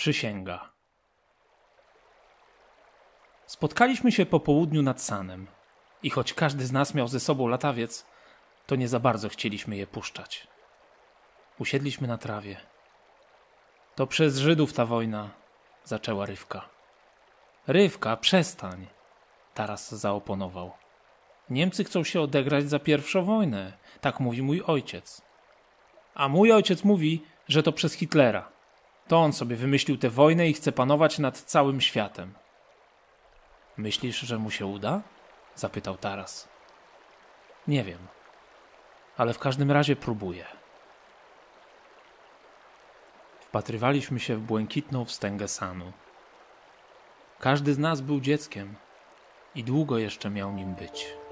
Przysięga. Spotkaliśmy się po południu nad Sanem i choć każdy z nas miał ze sobą latawiec, to nie za bardzo chcieliśmy je puszczać. Usiedliśmy na trawie. To przez Żydów ta wojna, zaczęła Rywka. Rywka, przestań, Taras zaoponował. Niemcy chcą się odegrać za pierwszą wojnę, tak mówi mój ojciec. A mój ojciec mówi, że to przez Hitlera. To on sobie wymyślił tę wojnę i chce panować nad całym światem. Myślisz, że mu się uda? Zapytał Taras. Nie wiem, ale w każdym razie próbuje. Wpatrywaliśmy się w błękitną wstęgę Sanu. Każdy z nas był dzieckiem i długo jeszcze miał nim być.